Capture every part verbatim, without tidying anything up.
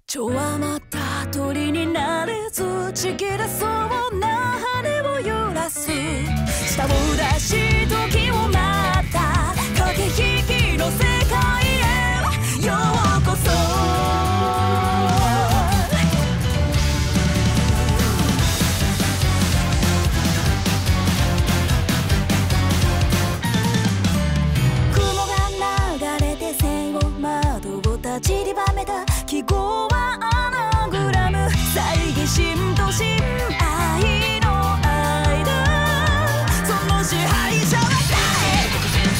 弱まった鳥になれずちぎれそうな羽を揺らす舌を出し時を待った駆け引きの世界へようこそ雲が流れて線を窓を立ちりばめた記号はアナグラム猜疑心と心愛の間その支配者は誰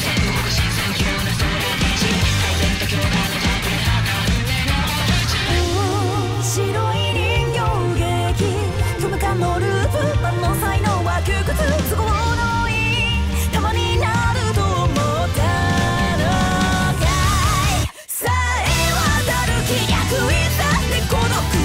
白い人形劇不無感のループ万能才能は窮屈都合のいい玉になると思ったのかいさえ渡る気逆いざって孤独